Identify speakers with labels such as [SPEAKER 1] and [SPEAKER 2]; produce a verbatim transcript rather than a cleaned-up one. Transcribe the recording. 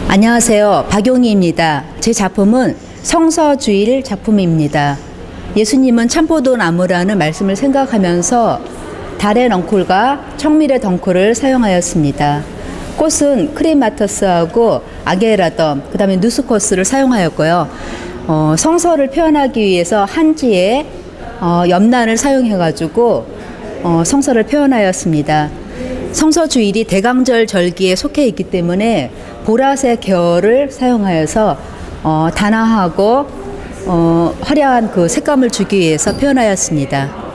[SPEAKER 1] 안녕하세요. 박용희입니다. 제 작품은 성서주일 작품입니다. 예수님은 참포도 나무라는 말씀을 생각하면서 달의 넝쿨과 청밀의 덩쿨을 사용하였습니다. 꽃은 크레마터스하고 아게라덤, 그 다음에 누스코스를 사용하였고요. 어, 성서를 표현하기 위해서 한지에 어, 염란을 사용해가지고 어, 성서를 표현하였습니다. 성서주일이 대강절 절기에 속해 있기 때문에 보라색 계열을 사용하여서 어, 단아하고 어, 화려한 그 색감을 주기 위해서 표현하였습니다.